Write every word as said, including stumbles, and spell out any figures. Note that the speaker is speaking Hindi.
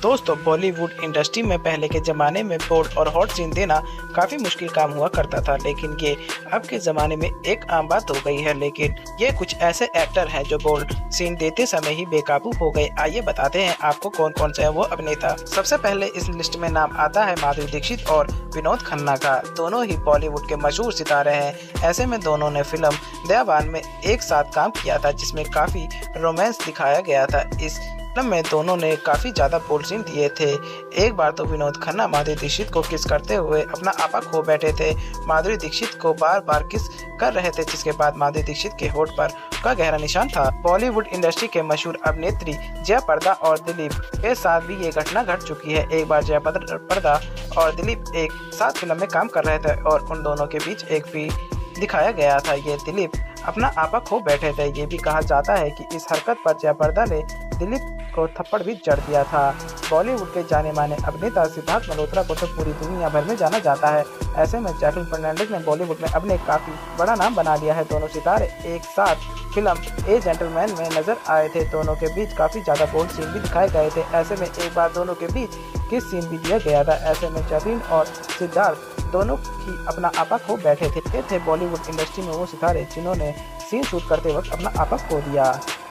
दोस्तों, बॉलीवुड इंडस्ट्री में पहले के ज़माने में बोल्ड और हॉट सीन देना काफ़ी मुश्किल काम हुआ करता था, लेकिन ये अब के ज़माने में एक आम बात हो गई है। लेकिन ये कुछ ऐसे एक्टर हैं जो बोल्ड सीन देते समय ही बेकाबू हो गए। आइए बताते हैं आपको कौन कौन सा है वो अभिनेता। सबसे पहले इस लिस्ट में नाम आता है माधुरी दीक्षित और विनोद खन्ना का। दोनों ही बॉलीवुड के मशहूर सितारे हैं। ऐसे में दोनों ने फिल्म दयावान में एक साथ काम किया था, जिसमें काफ़ी रोमांस दिखाया गया था। इस फिल्म में दोनों ने काफ़ी ज़्यादा बोल्ड सीन दिए थे। एक बार तो विनोद खन्ना माधुरी दीक्षित को किस करते हुए अपना आपा खो बैठे थे। माधुरी दीक्षित को बार बार किस कर रहे थे, जिसके बाद माधुरी दीक्षित के होठ पर का गहरा निशान था। बॉलीवुड इंडस्ट्री के मशहूर अभिनेत्री जया प्रदा और दिलीप के साथ भी ये घटना घट चुकी है। एक बार जया प्रदा और दिलीप एक साथ फिल्म में काम कर रहे थे और उन दोनों के बीच एक भी दिखाया गया था। ये दिलीप अपना आपा खो बैठे थे। ये भी कहा जाता है कि इस हरकत पर जया प्रदा ने दिलीप को थप्पड़ भी जड़ दिया था। बॉलीवुड के जाने माने अभिनेता सिद्धार्थ मल्होत्रा को तो पूरी दुनिया भर में जाना जाता है। ऐसे में जैकलीन फर्नांडिस ने बॉलीवुड में अपने काफ़ी बड़ा नाम बना लिया है। दोनों सितारे एक साथ फिल्म ए जेंटलमैन में नजर आए थे। दोनों के बीच काफ़ी ज़्यादा बोल्ड सीन भी दिखाए गए थे। ऐसे में एक बार दोनों के बीच किस सीन भी दिया गया था। ऐसे में जैकलीन और सिद्धार्थ दोनों ही अपना आपा खो बैठे थे। ये थे बॉलीवुड इंडस्ट्री में वो सितारे जिन्होंने सीन शूट करते वक्त अपना आपा खो दिया।